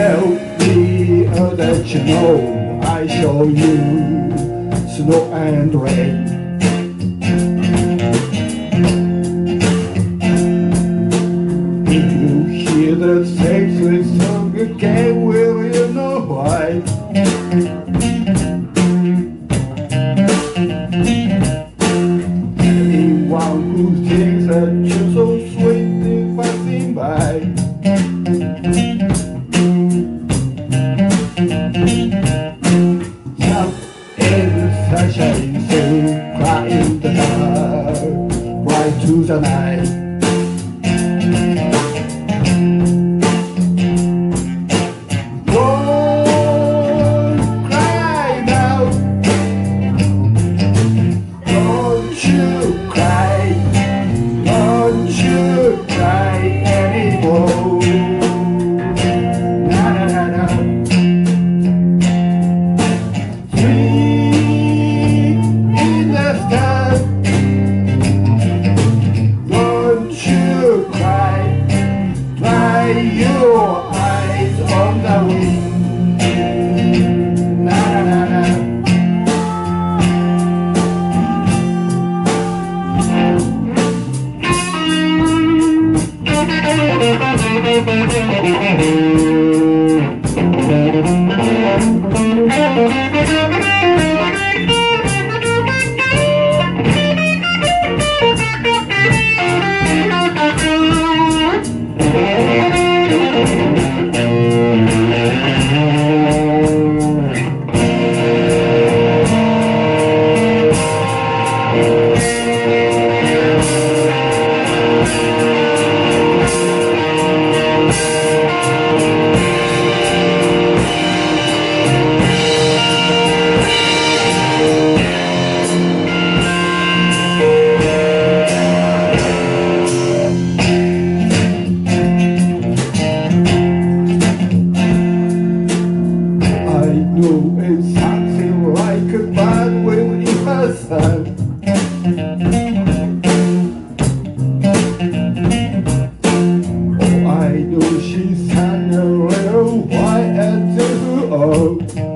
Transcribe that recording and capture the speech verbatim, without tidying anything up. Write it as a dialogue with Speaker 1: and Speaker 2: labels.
Speaker 1: tell me uh, that you know I show you snow and rain. If you hear the sexy song again, will you know why? Anyone who thinks that you're so sweet is passing by. Jump in the sunshine, sing, cry in the dark, right to the night. Your eyes on the wind. Na na na na. It's something like a bad will in the sun. Oh, I know she's hung a little white at the oh.